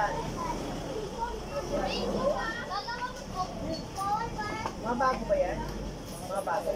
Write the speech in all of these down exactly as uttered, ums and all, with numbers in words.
Mga bago ba yan? Mga bago.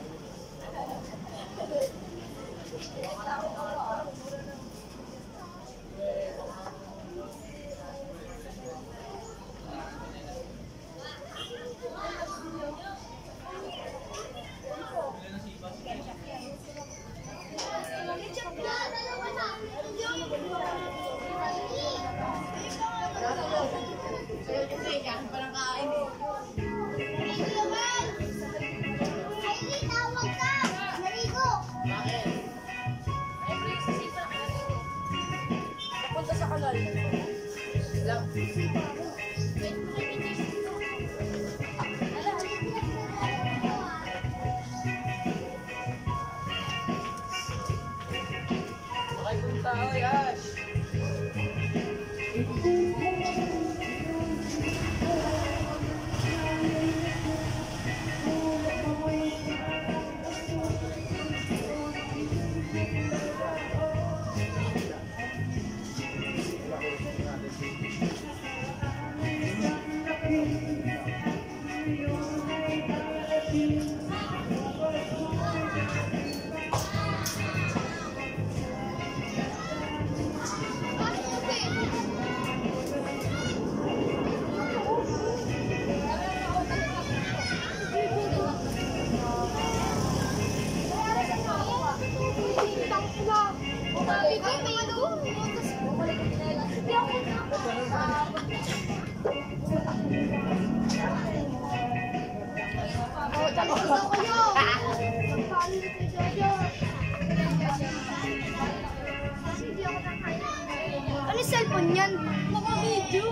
Ano cellphone yan? Naka-video.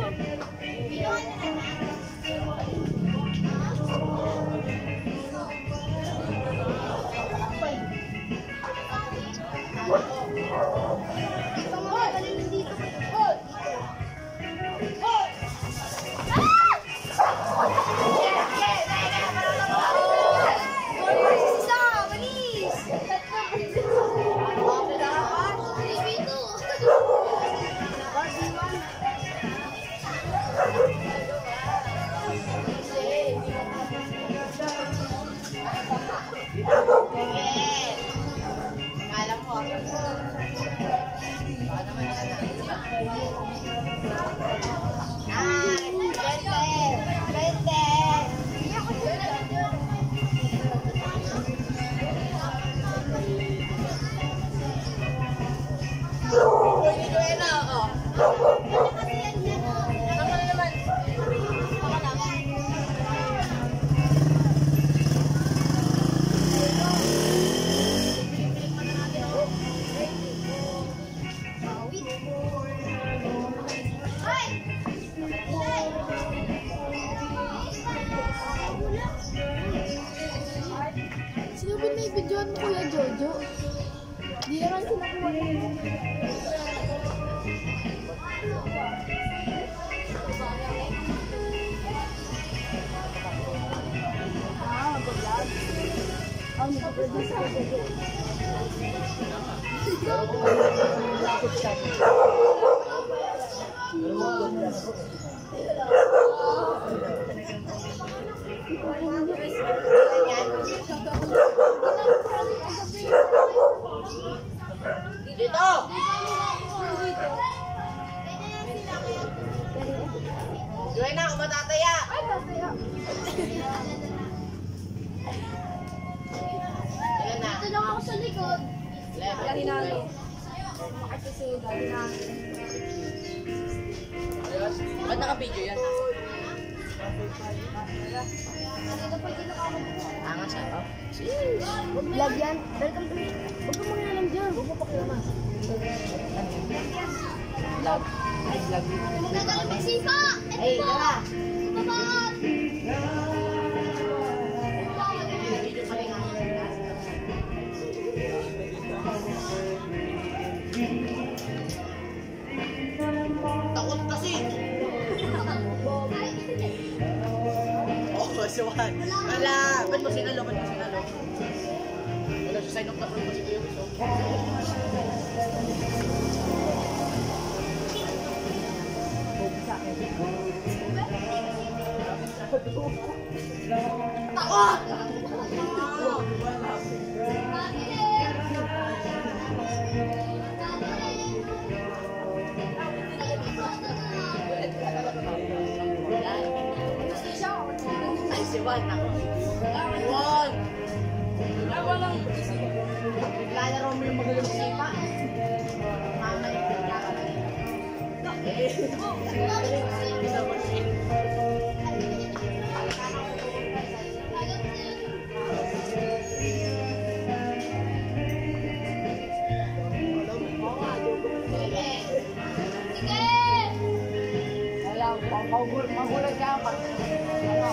Sino ba na i-videoan mo, Kuya Jojo? Di naman sinakuha niya. Ah, mag-vlog. Oh, mag-produce ako. Dito! Joy na, kung matataya! Ay, tataya! Ayan na. Dito lang ako sa likod. Lagi namin. Makita sa'yo, lagi namin. Ba't naka-video yan? Angas siya, oh. Vlog yan. Welcome to me. Huwag kang mangalam dyan. Huwag mo pakilaman. Vlog. Ay, vlog. Nagdala Mexico! Ay, tara! Babak! Takot kasi! Oh, suwan. Wala! Ba't mo sinalo? Ba't mo sinalo? Wala siya sign of control mo si Kuya Wiso. Ay, si Juan ako. Juan! Lalaro mo yung magaling sipa. Mama yung pagkakaroon. Magulat ka pa. Ano?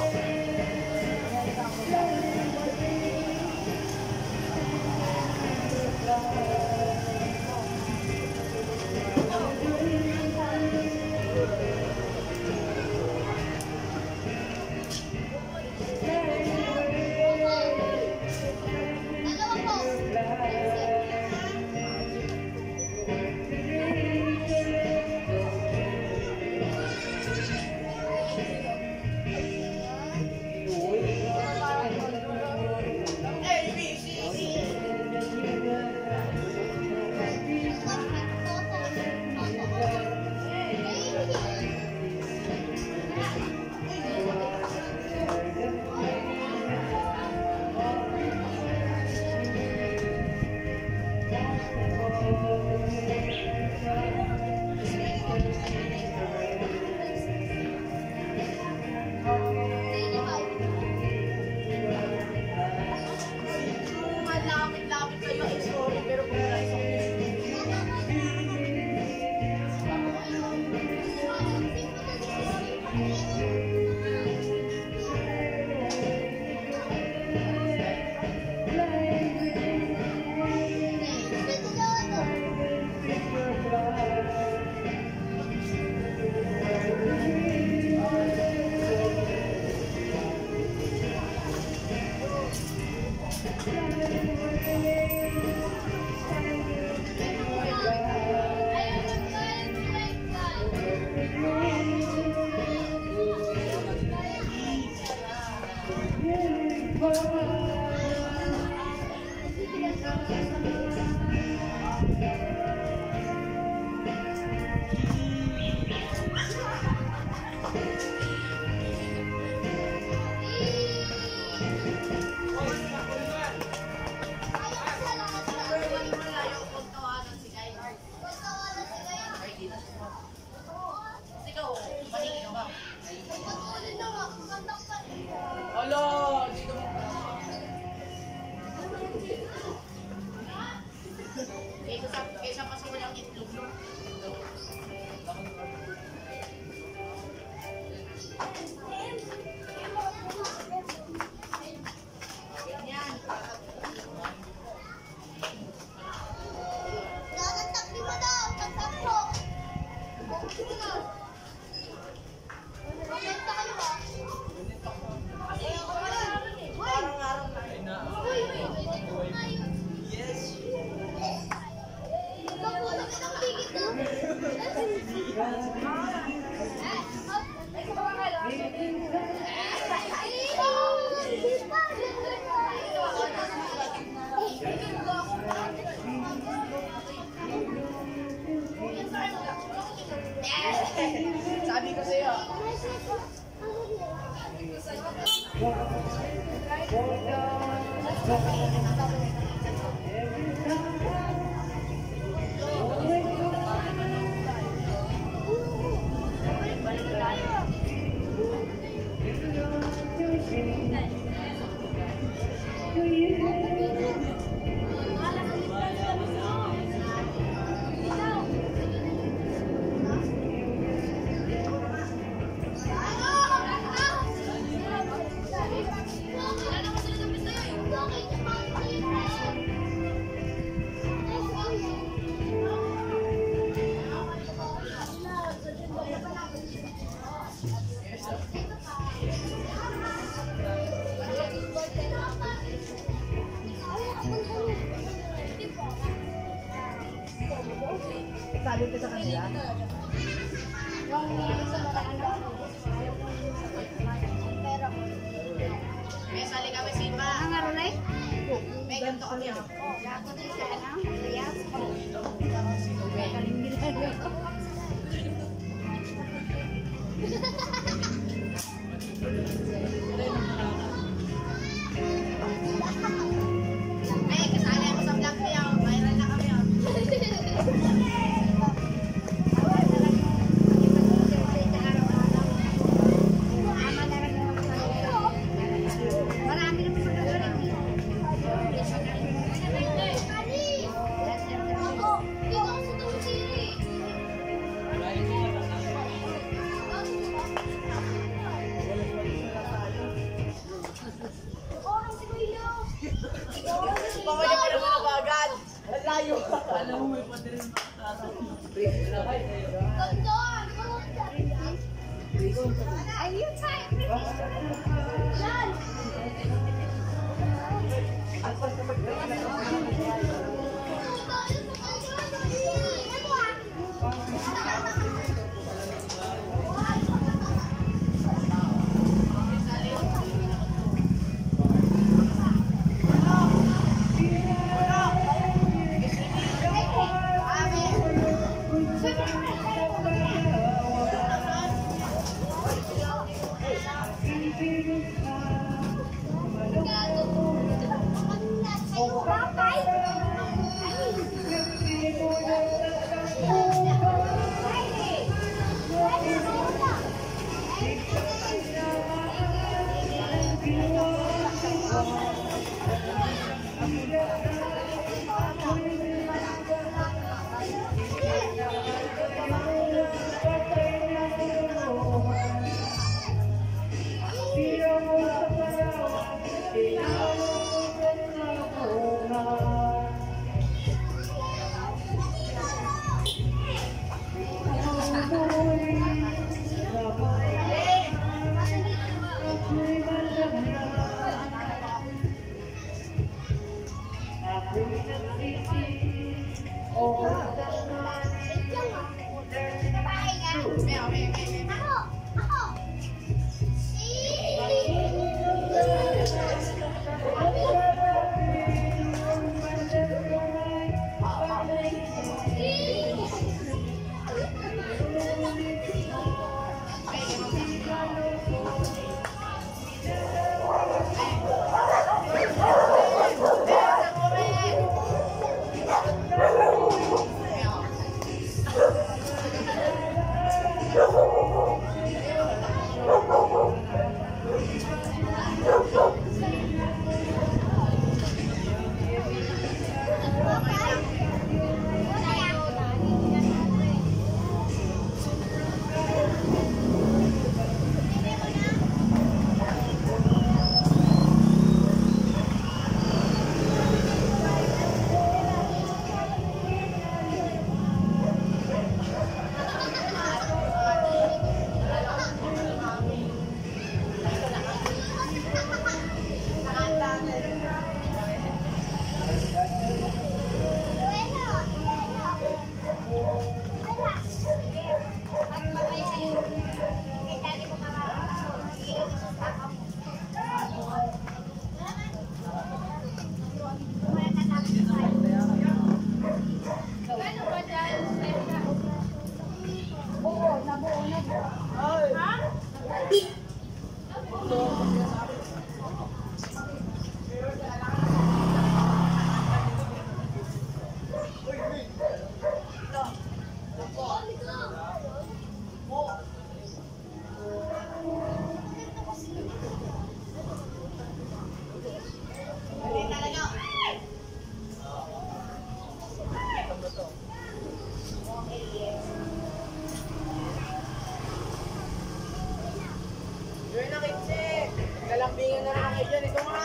Hello, dito mo. Kaysa sa kaysa pa sa walang itlog, no? Ganyan. Nakatapli mo daw, tataplo. Sige na. Kumenta kayo ba? Sabi ko sa'yo. Sabi ko sa kanila. May sali kami simba. Ang araw na eh? May ganito kami ah. May kasali ako sa vlog niya. Viral na kami ah. Marami na po sa gagawin. Baka niya pa naman nabagad. Ang layo. Alam mo may pati rin Ayun, tayo. Yan. Kalambingan na naman kayo dyan. Ito mga.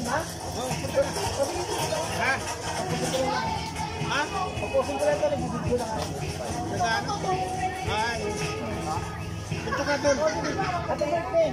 Ha? Ha? Papusin ko lang ito, nagbibidyo lang ako. Saan? Ay. Ito ka doon. Happy birthday!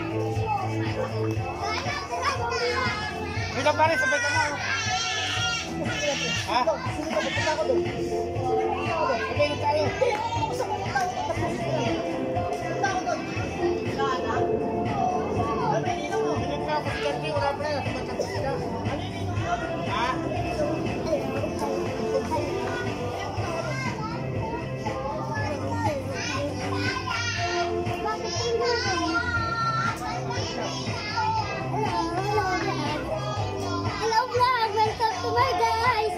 Ikaw pare, sabay ka na. Ha? Okay na tayo. Hindi ka ako dati, wala pa na. Tumatapos ka. Ha? Hello vlog! Welcome to my guys!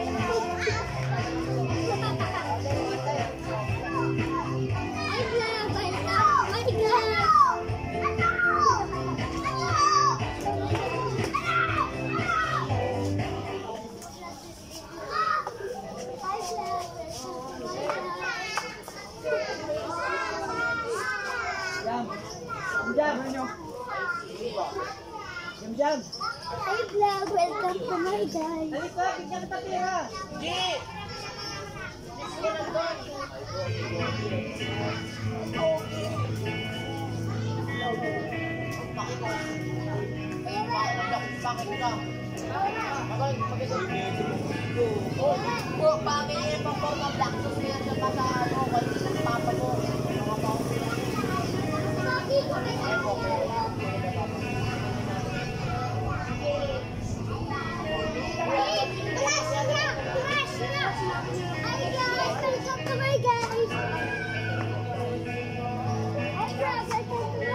Hi vlog! Welcome to my Jam. Jam, jam. Hi vlog! Welcome to my guys! Halika, bigyan kita pera. Di. Oh, pamilya pa po ng black sauce kaya sa pasado, kasi sa papa mo. Welcome to my guys! Hi vlog! Welcome to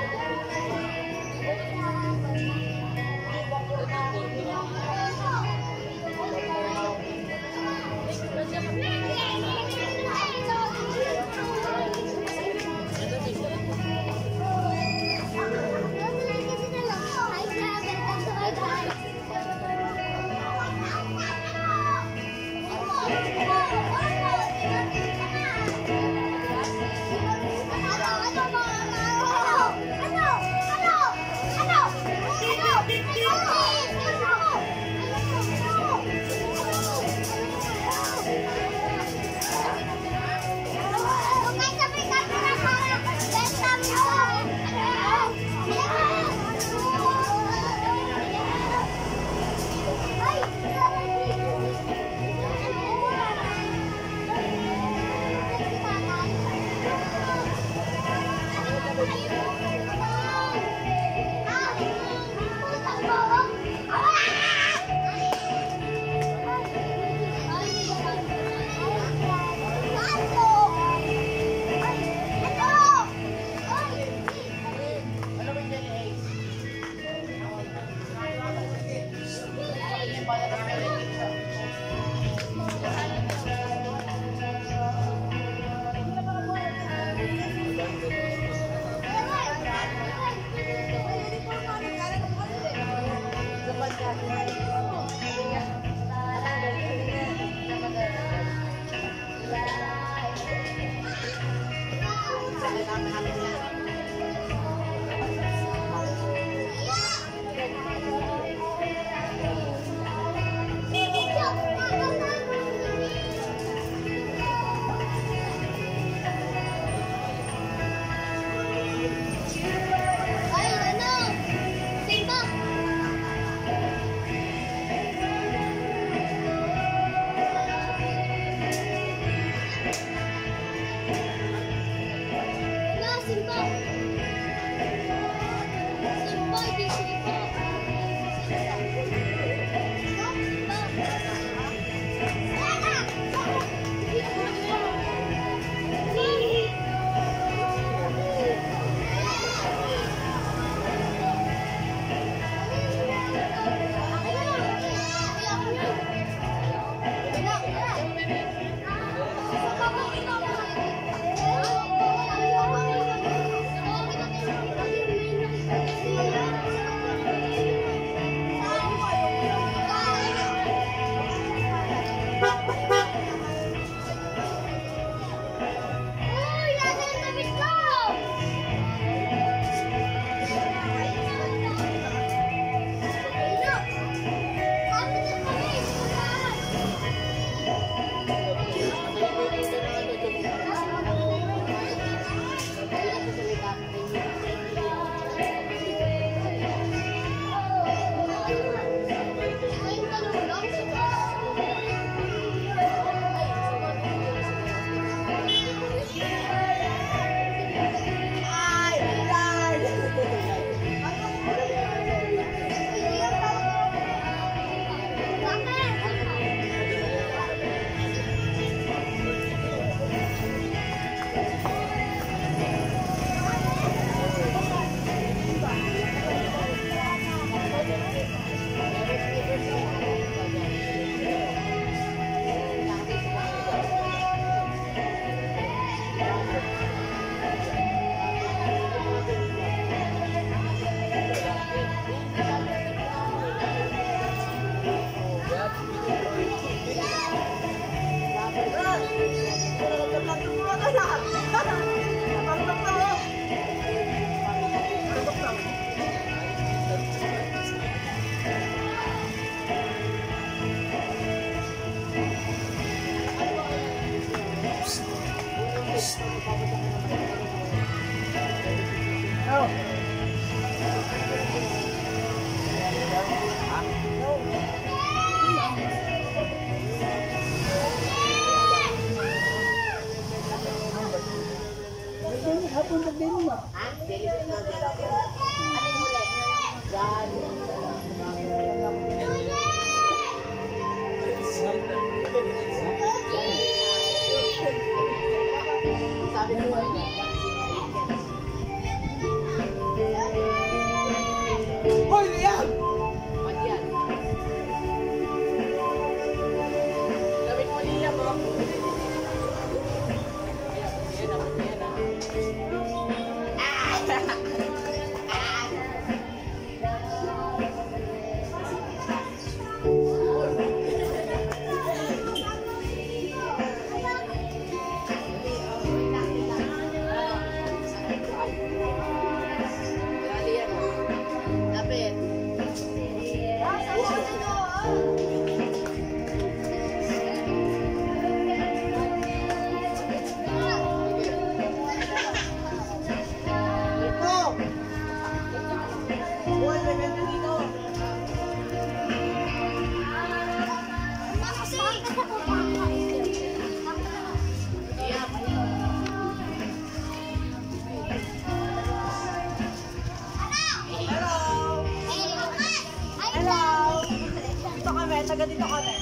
my guys! Hoy, Liam! Pati yan. Gawin mo niya mo. Ayan, ayan, ayan. Dali yan. Lapit. Ito! Buhay na ganda dito. Dito kami, taga dito kami.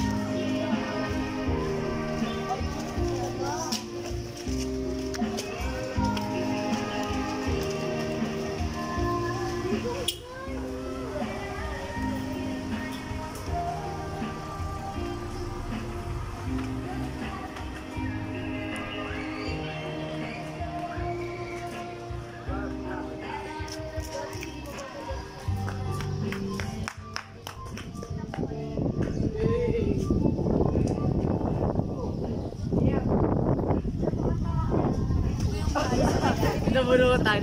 Nabunutan.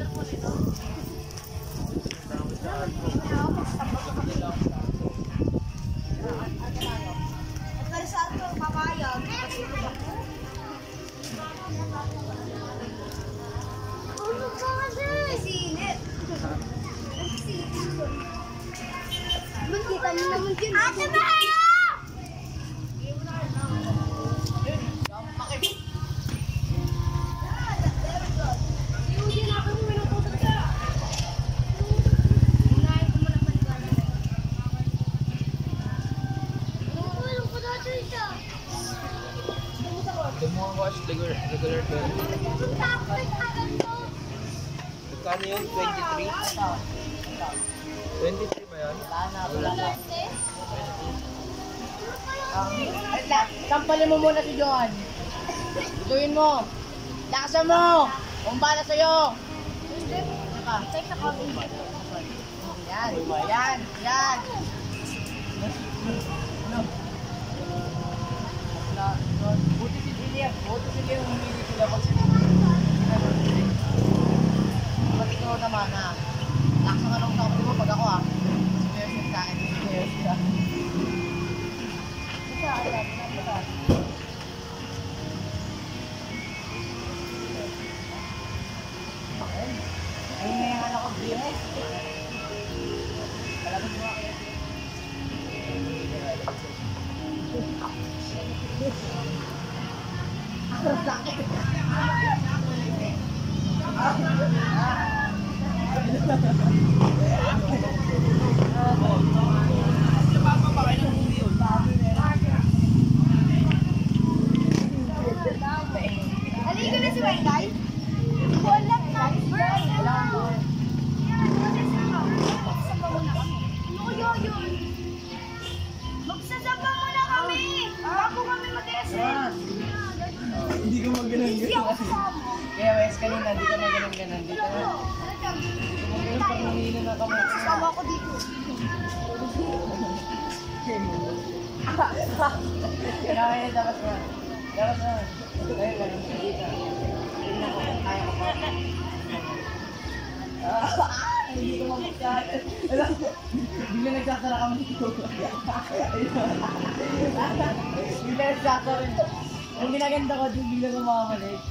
Kita niyo naman yun. Ate ba? The more watch, regular, regular bill. Magkano yun? twenty-three? twenty-three ba yan? Wala na, wala na. Wait lang, sampalin mo muna si Johan. Ituin mo. Lakasan mo. Kumbala sa'yo. Ano ka? Yan, yan, yan. Ano? Buti si William. Buti si William humili sila pag sila. Pag ikaw naman ha. Lakasan ka lang sa kapatid mo pag ako ha. Si William sa akin. Si William sa akin. Basta, alam. Basta. Ay, may ano ko William. Alam mo ba kaya? Aligo na si Wengay? Wala na. Wala kang buhay. Magsasamba muna kami. Ano kaya yun? Magsasamba muna kami! Bago kami mag-reset. Hindi ko magalang Hindi ako kasama. Kaya Wes, kanina, di ka maganon-ganon. Di ka na. Maganon pag nanginan na kami. Kasama ako dito. Kaya dapat na. Dapat na. Kaya ganun. Dito. Tingnan ko kung kaya ko pa. Ah, hindi ko magsasara. Alam mo, bigla nagsasara kami dito. Bigla nagsasara. Ang ginaganda ko, yung bigla kumamalik.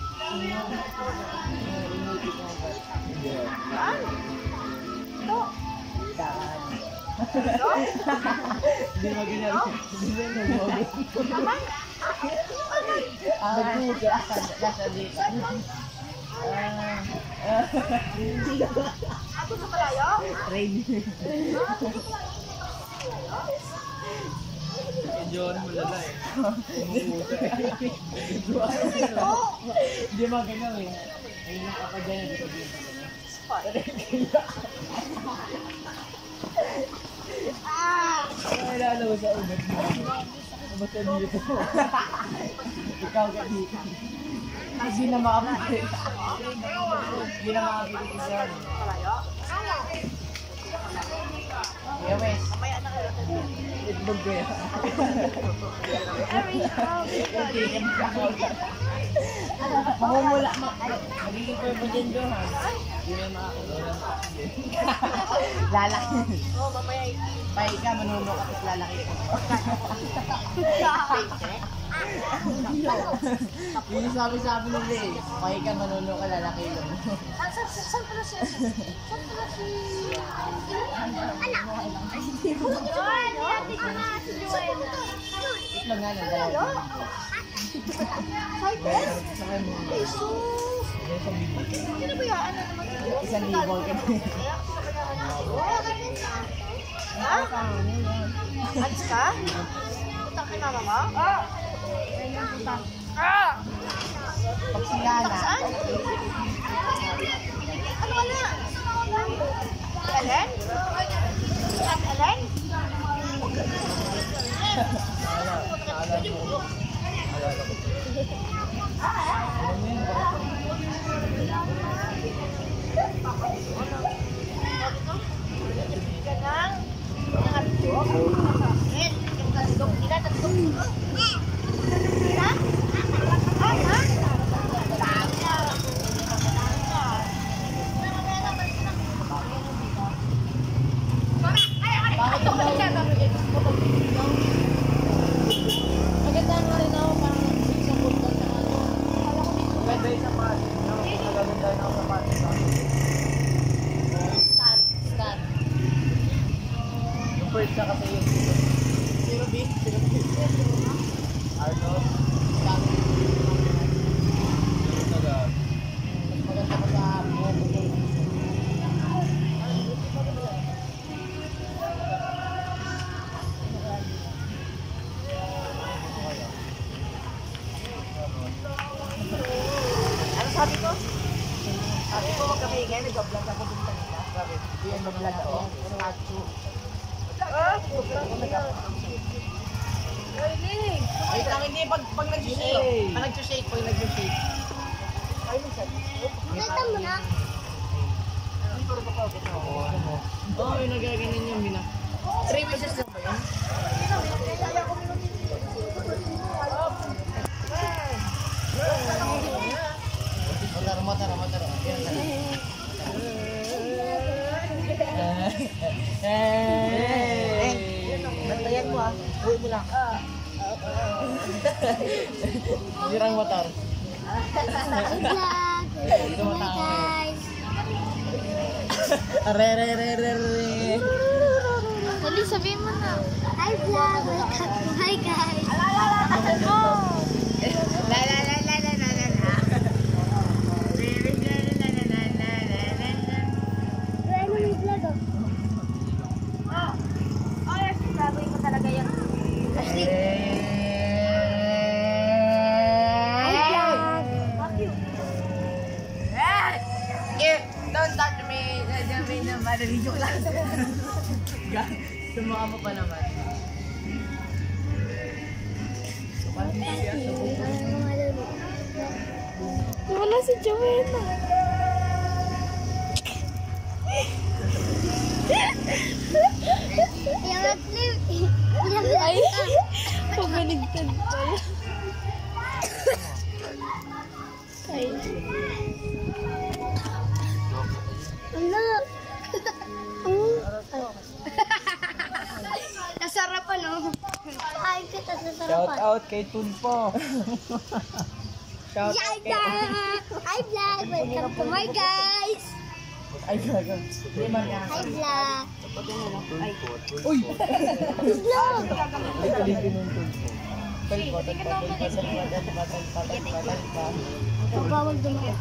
Ito. Kaan. Hindi maganyan. Hindi maganyan. Naman. Ah, nasa dito. Ah, Ako sa malayo? train. Binidyoan mo lala eh. Umuuta eh. Hindi maganda eh. Ayun ang kapadyan na dito dito. Ay, lalo sa ugat mo. Ubat ka dito. Ikaw ka dito. Hindi na makapagay. Hindi na makapagay dyan. Yeah, Wes. Itlog ko yan. Mamumula. Magiging purple dyan, Johan. Hindi na makakagawa. Lalaki. Oo, mamaya Pahi ka, manuno ka, tapos lalaki ka. Yung sabi-sabi nung Ray, pahi ka, manuno ka, lalaki lang. Saan pala siya? Saan pala si... Anak! Joel! Lapit mo na si Joel. Itlog nga lang, dalawa. Cypress? Sa kayo mo. Jesus! Sino ba yan? Ano naman ito? Isang libo ka na. Ha? Alis ka? Utang kay mama mo? Ah! Ah! Pag siyana. Saan? Ano ka na? Ellen? Kat Ellen? Ganang nangatlo. Ngayon, yung tatlong nila, tatlong nila. Ha? Ha? Ha? Bakit ako maganda nga rin ako parang sa football na ano. Pwede sa pati. Nagaganda na ako sa pati. Stand. Stand. Yung first na kasi yung zero B. Zero B. Arnold. Stand. Mas maganda ko sa buhok ko. Ano sabi ko? Sabi ko wag kami ingay, nag-vlog ako dun kanina. Grabe. Hindi yan mag-vlog ako. Kacho. Ah, sobrang ingay. Wait lang, hindi. Pag, pag nag-shake. Pag nag-shake, pag nag-shake. Ay, minsan. Nakita mo na? Oo, oh, yung nagaganyan yung mina. Three pieces lang ba yun? Motor, motor, motor. Eh, bantayan mo ah. Uwi mo lang. Sirang motor. Hey vlog! Hi guys! Re, re, re, re, re. Dali, sabihin mo na. Hi vlog! Welcome to hi guys! La, la, la, la, la, la, la, la. Ano may vlog oh? Oh, yes, gagawin ko talaga yan. Ashley! Hi vlog! Eh, don't touch me. Sabi na madali joke lang. Sumaka mo pa naman. Wala si Joanna. Yung atlim. Ay, pamaligtad pala. Ay. Ano? Nasarapan oh. Ay, kita Shout nasarapan. out kay Tunpo. Shout Hi out kay... vlog! Hi vlog! Welcome to my guys! Ay, gago. Hindi man yan. Hi vlog! Uy! Vlog! Ay, kalipin yung Tunpo. Talpa, talpa, talpa, talpa, talpa, talpa, talpa, talpa. Bawal dumaan.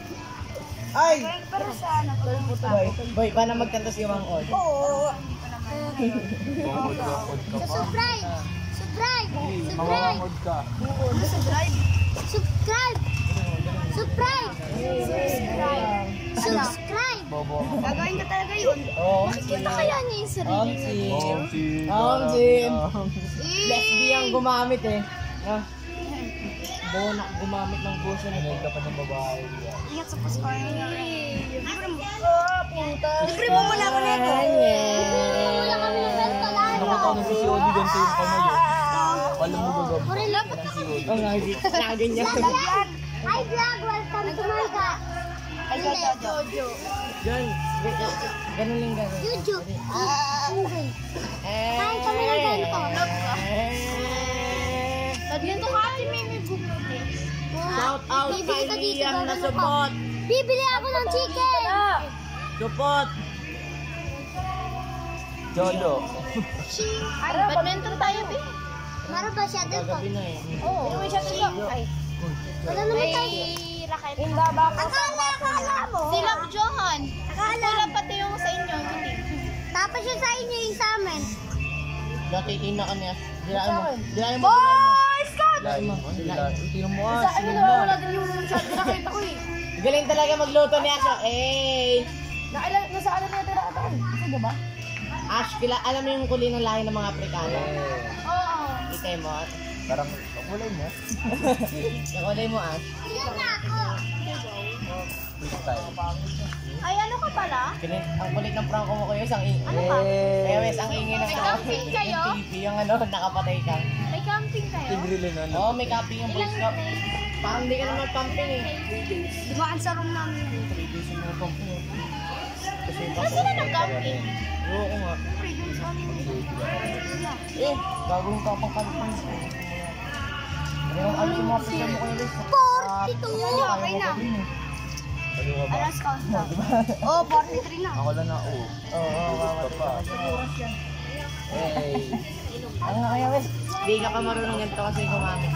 Ay! Pero sana, Boy, boy, paano magkanta si Wang On? oo. Bangod ka, pod ka pa. Subscribe! Subscribe! Subscribe! Mawawangod ka. Subscribe! Subscribe! Subscribe! Subscribe! Subscribe! Bobo. Gagawin ka talaga yun. Oo. Nakikita kaya niya yung sarili niya. Omsim. Omsim. Omsim. Eh! Lesbian gumamit eh. Ah. Bonak gumamit ng puso na Pinay ka pa ng babae. Ingat sa pusko. Libre mo. Libre mo muna ako nito. Wala kami ng Bertolano. Nakataon si si Odi ganito yung kamay eh. Alam mo gagawin. Puri lang. Si Odi. Oh, nakaganyan. Hi vlog, welcome to my ka. Ay, Jojo. Yan. Ganun lang ganun. Jojo. Okay. Eh. Kain kami ng ganito. Eh. Ganito ka si Mimi bumili. Shout out Bibili kay ka dito, Liam na gagano ka. support. Bibili ako ng chicken. Support. Jojo. Badminton tayo, Bi. Mara ba siya dito? Gabi na eh. Oo. Inuwi siya dito. Ay. Wala naman tayo. Racket. Akala, akala mo. Si Love Johan. Akala. Wala pati yung sa inyo. Hindi. Tapos yung sa inyo yung sa amin. Natitin na kanya. Dilaan mo. Dilaan mo. Boy Scout! Lain mo. Tingnan mo ah. Sa amin nawawala din yung shot. Nakita ko eh. Galing talaga magluto ni Ash. Eh. Nakailan, nasa ano na tira ata? Ano ba? Ash, kila, alam mo yung kulay ng lahi ng mga Aprikano? Oo. Kita mo. Parang kulay mo. Yung kulay mo Ash. Ilan na ako? Freestyle. Ay, ano ka pala? Galing, ang kulit ng prank mo kayo. Ang ingay. Ano ka? Kaya wes, ang ingay ng May camping kayo? Yung T V, yung ano, nakapatay ka. May camping kayo? Tigrilin na. Oo, may camping yung Boy Scout. Parang hindi ka naman camping eh. Dumaan sa room namin. three days yung mga camping eh. Kasi Saan sila nag-camping? Oo nga. Eh, gagawin ka pang camping. Ano ano yung mga pisa mo kayo guys? forty-two! Okay na. Ano nga ba? Alas count na. Oh, forty-three na. Ako lang na oo. Oo, oo, Ka pa. Hey. Ano nga kaya wes? Hindi ka pa marunong ganito kasi gumamit.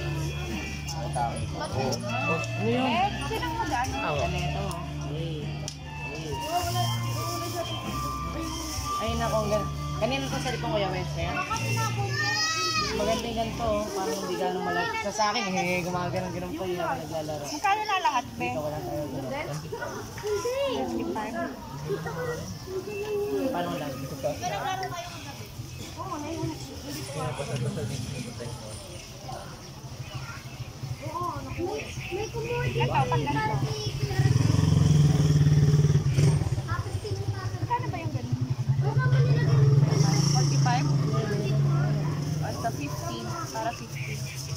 Oo. Ano yun? Eh, sinang mag-ano? Ah, ganito. Hey. Hey. Ay, nako, gan. Kanina to sa lipong kuya Wes, kaya? Maganda yung ganito, oh. Parang hindi gano'ng malag. Sa sa akin, eh, gumagano'n ganun pa yun ako naglalaro. Magkano na lahat, be? Dito wala tayo ganun. Paano lang? May kumuli. Ito, pag ganito. Magkano ba yung ganun? forty-five? Basta fifty. Para fifty.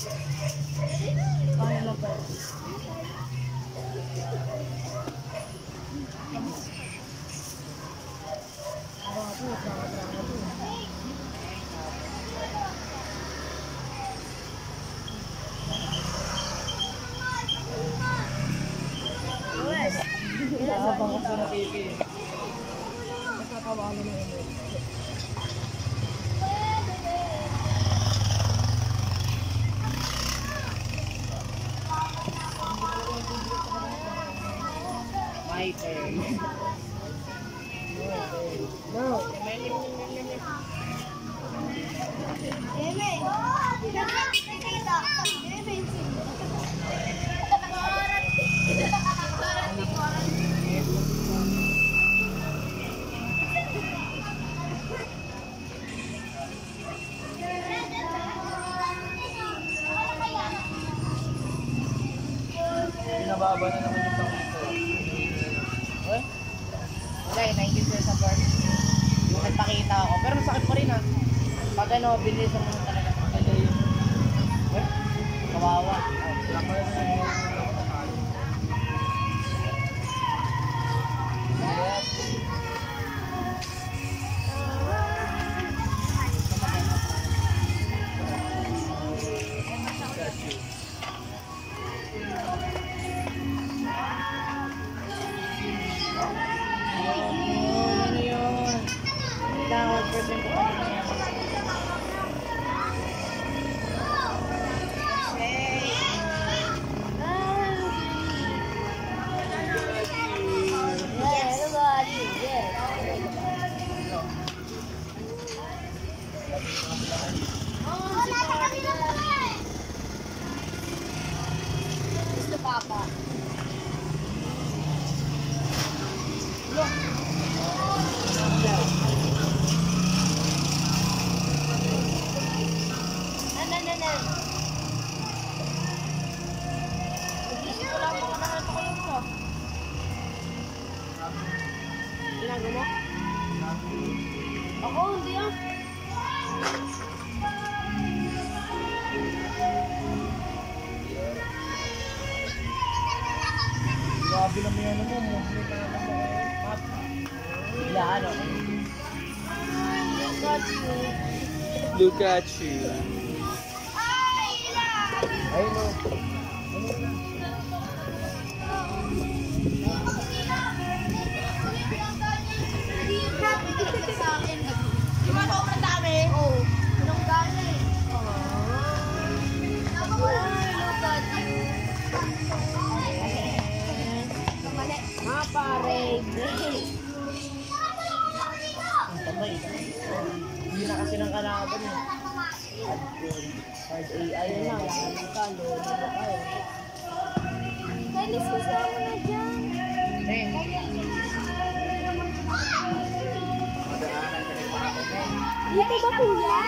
Paano lang pa? Sa bangko sa na T V. Nakakawa mo na yun. My turn. No. Pinababa na naman yung pangito. Uy? Wala eh, nineteen pesos sa bar. Yung nagpakita ako. Pero masakit pa rin ah. Pag ano, bilisan mo talaga. Uy? Kawawa. Ano yun? Downward person ko pa rin yan. Oh, si Papa. Gusto Papa. Nan, nan, nan, nan. Nagising ko lang mga nahanap ko yung mo. Ginagawa mo? Ako, hindi ah. Grabe naman yan mo. Movement na naman mo. Yan, okay. Got you. Look at you. Ayun o. Sa akin. Di ba sobrang dami? Oo. Anong dami? Oh. Look at you. Mga pare. Ang tamay. Hindi na kasi ng kalaban eh. Hard A I na lang. Ang kalo. Ano kayo? Kalis ko sa na dyan. Eh. Dito ba kuya?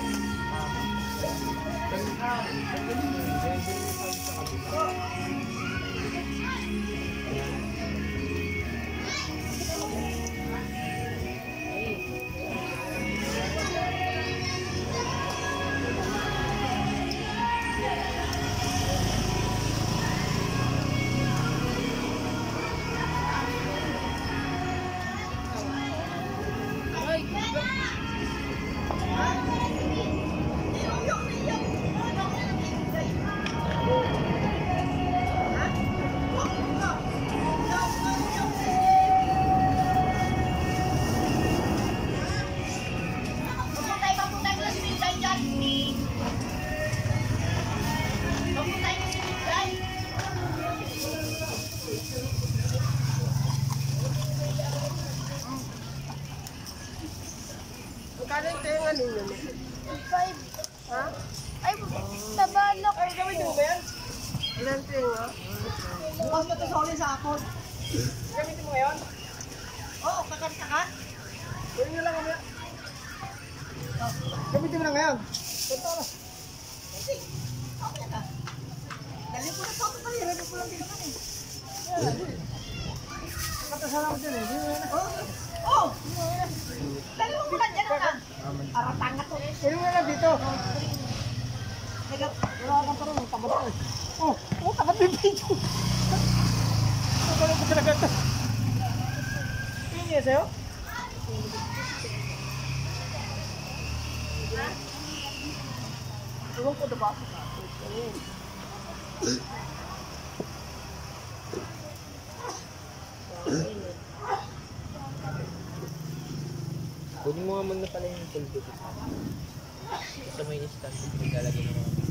Magkano yung tenga ninyo? Five. Ha? Ay, tabalok. Ay, gawin mo ba yan? Ilan tenga? Bukas mo ito sa ulit sa akon. Gamitin mo ngayon? Oo, kakat-kakat. Gawin nyo lang kami. Gamitin mo na ngayon. Punta na. Dali ko na ito. Dali ko lang din naman eh. Katasala ko dyan eh. Oh! Dali mo muna dyan na. Aratanga to. Gawin mo na dito. Wala ka pa rin. Tabat ko eh. Oh, oh, tapat yung video. Ano ko talaga ito? Tingin niya sa'yo? Iwan ko diba? Kunin mo nga muna pala yung pulbo ko. Sa may stand, maglalagay mo naman.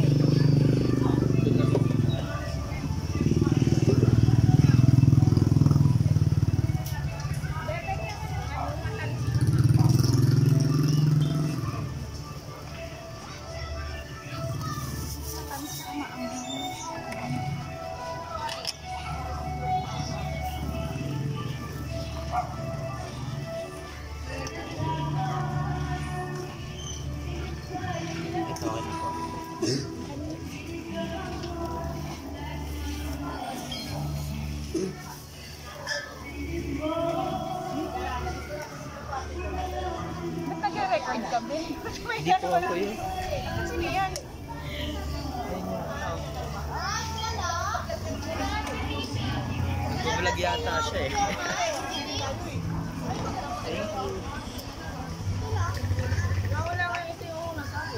Nag-record ka, Ben. Hindi po ako yun. Sino yan? Vlog yata siya eh. Nawala nga ito yung nasabi.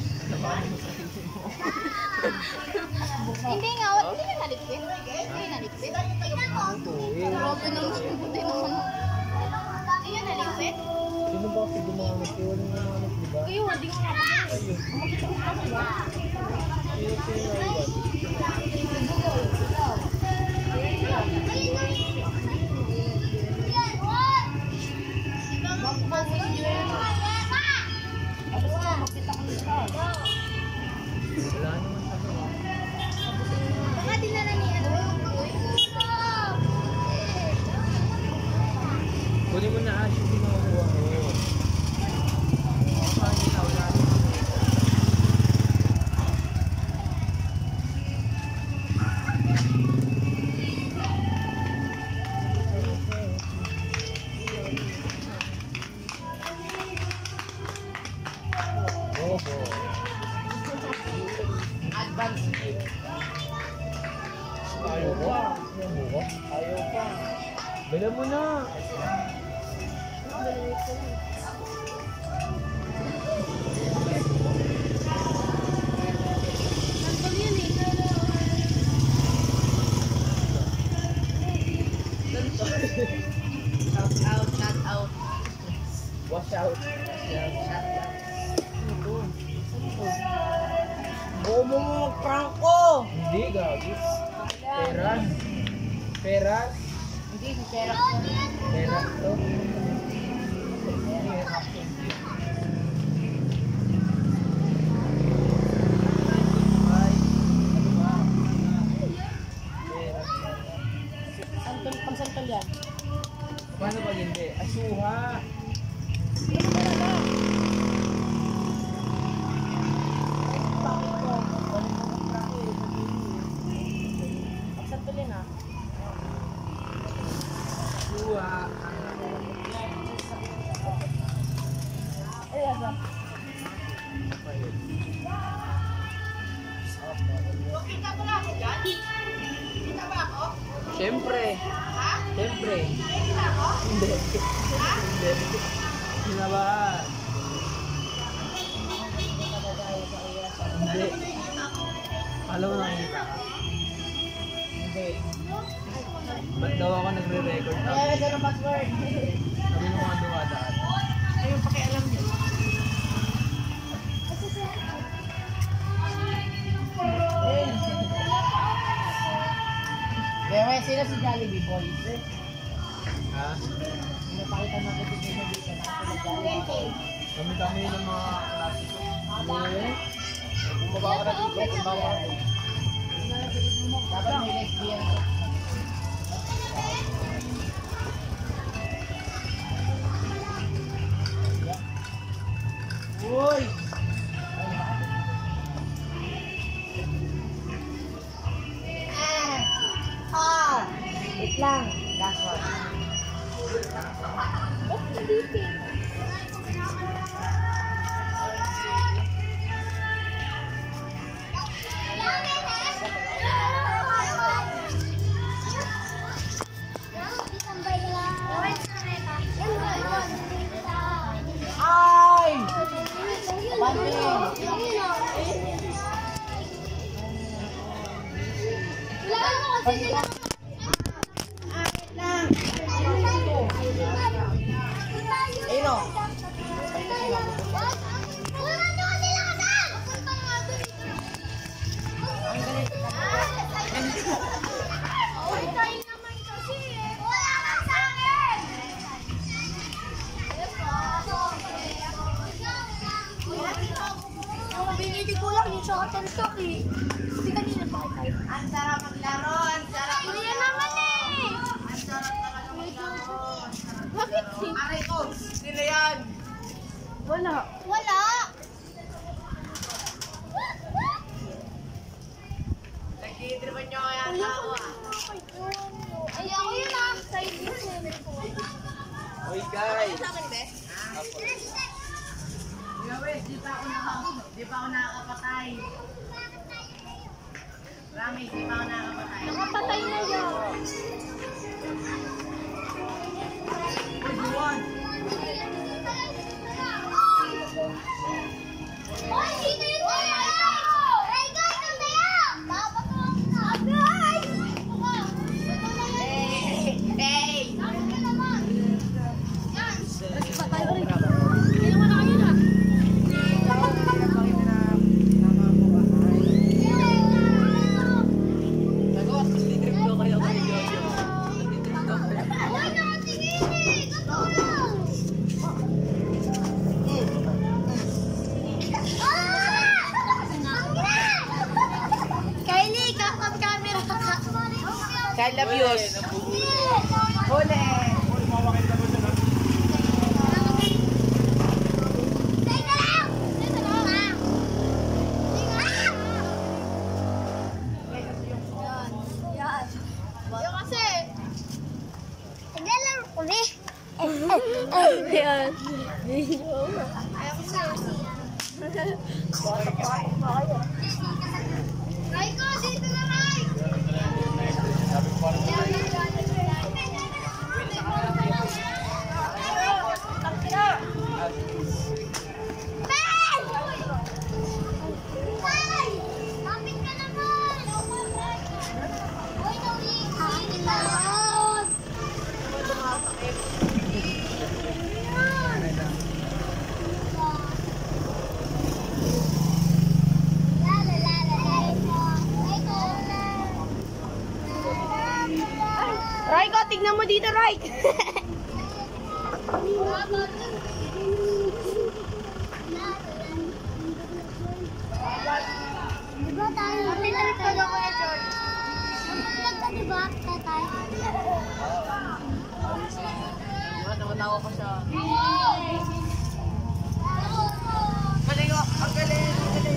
Hindi nga, wala. Hindi ka naligpit. Hindi naligpit. Grabe naman siya. Buti naman. Hindi ka naligpit. Sino ba kasi gumamit? Iwan yung gumamit, di ba? Kayo, hindi ko nga. Ayun. Sino sino na iwan? Bakit Bobo. Advance gift. Ayaw ko. Ayaw ko. Ayaw pa. Bala mo na. Shout out, shout out. Wash out. Shout out. Buo mo mo mag-prank ko! Hindi, gabi. Pera. Pera. Hindi, si Pera. Pera to. Santol, pang santol yan. Paano pag hindi? Asuha. Pang santol yan ah. Asuha. Ay, asa. Kita ko na ako dyan? Kita ba ako? Siyempre. Ha? Siyempre. Kita ako? Hindi. Ha? Hindi. Hinabahan. Hindi. Alam mo nakikita ka? Hindi. Ba't daw ako nagre-record na? Kaya gano'n ang password. Sabi mo mga dumadaan. Ayun, pakialam niyo. Kaya kaya sila si Jollibee Boys. Ha? Pinapakita natin si Jollibee dito na sila Jollibee. Kami-kami ng mga klase ko. Kung baba ka na dito, kung baba ka. Dapat may lesbian. Uy! Ah! Wait lang. Last one. Ay! Ayun o. Binili ko lang yung chocolate stock eh. Hindi kanina pa kayo. Ang sarap maglaro, ang sarap Hindi yan maglaro. naman eh. Ang sarap naman maglaro. Bakit? Aray ko, sila yan. Wala. Wala. Nagtitripan nyo kaya ako ah. Ay, ako yun ah. Sa inyo. Oy guys! Sa akin, be? Gawin, di pa ako nakaka- di pa ako nakakapatay. Promise, di pa ako nakakapatay. Nakapatay na yun. Hoy, dito yung tayo! Ay, ganun na yan! Dapat mo ang sabi! Ay! Hey! Hey! Sabi naman! Yan! Patay ko rin. Hindi naman na kayo na. Nagawa, nagtitrip daw kayo kay Jojo. Nagtitrip daw kayo. Ay, nakatingin eh! Totoo lang! Kylie, kakap camera ka. Kala views. Huli! Teka lang! Teka lang ha! Yan. Yan. Yan kasi. Naglalaro ko eh. Yan. Ayaw ko sa Raiko, dito na, Rai! Raiko, tignan mo dito, Raik. Diba tayo? Napilit ka na Kuya George. Napilit ka diba, tatay? Nakatawa ko siya. Galing ko. Ang galing. Ang galing.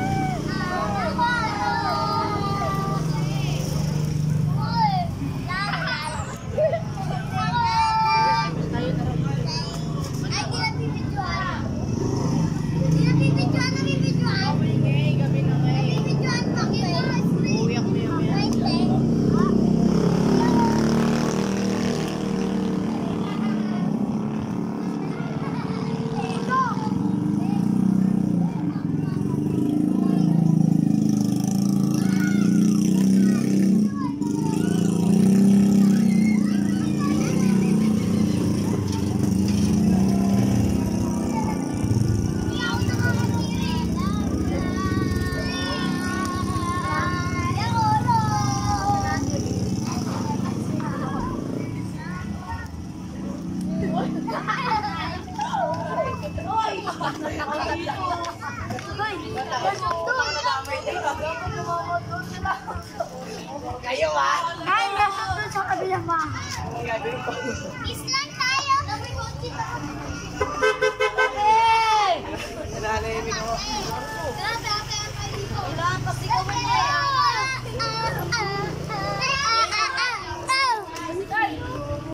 Ay, di na bibidyoan. Di na bibidyoan, na bibidyoan. Gabi na ngayon. Bibidyoan pa kayo. Uwi ako yun. Wait, wait. Kayo ah! Ay, nasa doon sa kabilang bahay. Ang gagawin ko. Is